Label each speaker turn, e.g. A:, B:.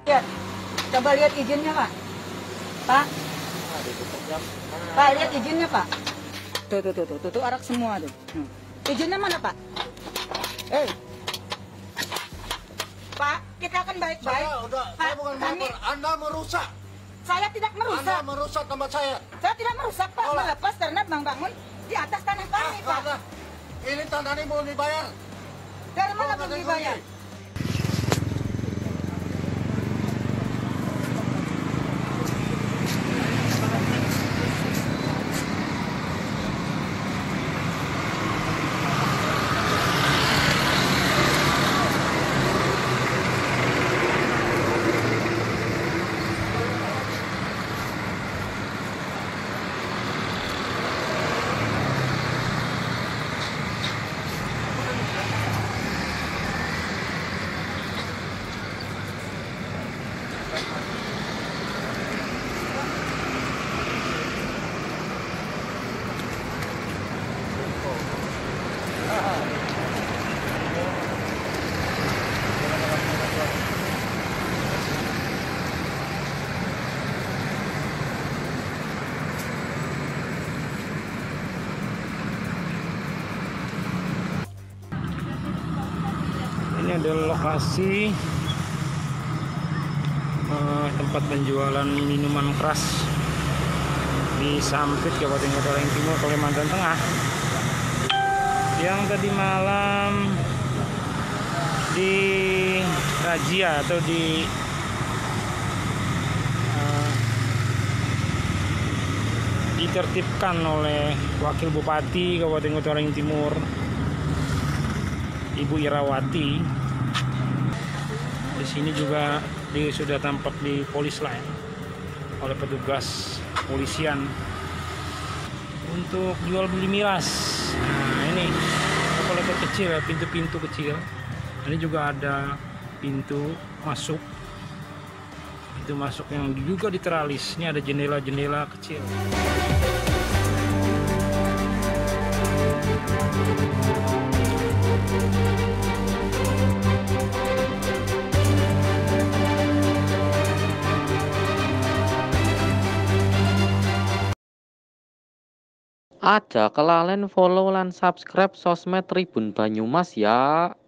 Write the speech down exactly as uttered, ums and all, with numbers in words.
A: Lihat, coba lihat izinnya Pak. Pak. Pak, lihat izinnya Pak. Tuh, tuh, tuh, tuh, tuh, tuh arak semua tuh. Hmm. Izinnya mana Pak? Eh, Pak, kita akan baik-baik.
B: Saya udah,
A: Pak,
B: saya bukan
A: kami,
B: melapor. Anda merusak.
A: saya tidak merusak.
B: Anda merusak tempat saya.
A: Saya tidak merusak Pak,
B: Tolak.
A: melepas karena bangun di atas tanah kami
B: Ah,
A: Pak.
B: ada. Ini tanah ini mau dibayar.
A: Dari mana
B: Oh,
A: belum
B: kata
A: dibayar?
B: kunci.
C: Ini adalah lokasi eh, tempat penjualan minuman keras di Sampit, Kabupaten Kota Timur, Kalimantan Tengah. Yang tadi malam di razia atau di eh, ditertibkan oleh Wakil Bupati Kabupaten Kota Timur, Ibu Irawati. Di sini juga di, sudah tampak di polis lain oleh petugas polisian untuk jual beli miras. Nah ini toko-toko kecil ya, pintu-pintu kecil. Ini juga ada pintu masuk, pintu masuk yang juga diteralis. Ini ada jendela-jendela kecil.
D: Aja kelalen follow lan subscribe sosmed Tribun Banyumas ya.